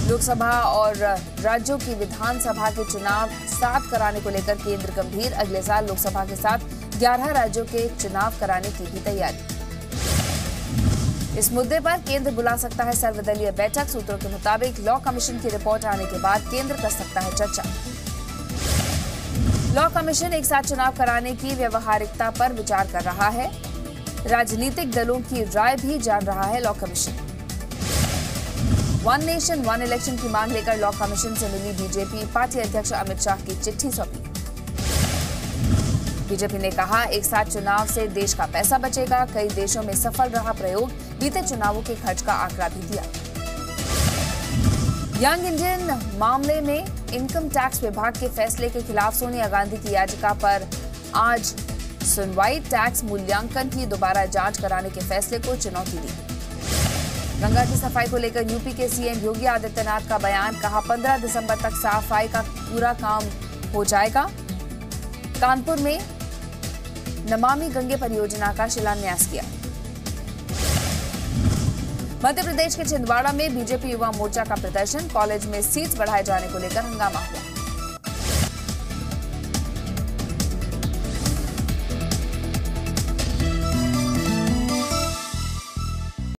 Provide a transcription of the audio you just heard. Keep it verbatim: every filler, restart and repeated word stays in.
लोकसभा और राज्यों की विधानसभा के चुनाव सात कराने को लेकर केंद्र गंभीर। अगले साल लोकसभा के साथ ग्यारह राज्यों के चुनाव कराने की भी तैयारी। इस मुद्दे पर केंद्र बुला सकता है सर्वदलीय बैठक। सूत्रों के मुताबिक लॉ कमीशन की रिपोर्ट आने के बाद केंद्र कर सकता है चर्चा। लॉ कमीशन एक साथ चुनाव कराने की व्यवहारिकता पर विचार कर रहा है। राजनीतिक दलों की राय भी जान रहा है law commission. One nation one election की मांग लेकर लॉ कमीशन से मिली बीजेपी। पार्टी अध्यक्ष अमित शाह की चिट्ठी सौंपी। बीजेपी ने कहा, एक साथ चुनाव से देश का पैसा बचेगा। कई देशों में सफल रहा प्रयोग। बीते चुनावों के खर्च का आंकड़ा भी दिया। यंग इंडियन मामले में इनकम टैक्स विभाग के फैसले के खिलाफ सोनिया गांधी की याचिका पर आज सुनवाई। टैक्स मूल्यांकन की दोबारा जांच कराने के फैसले को चुनौती दी। गंगा की सफाई को लेकर यूपी के सीएम योगी आदित्यनाथ का बयान। कहा, पंद्रह दिसंबर तक सफाई का पूरा काम हो जाएगा। कानपुर में नमामि गंगे परियोजना का शिलान्यास किया। मध्य प्रदेश के छिंदवाड़ा में बीजेपी युवा मोर्चा का प्रदर्शन। कॉलेज में सीट बढ़ाए जाने को लेकर हंगामा हुआ।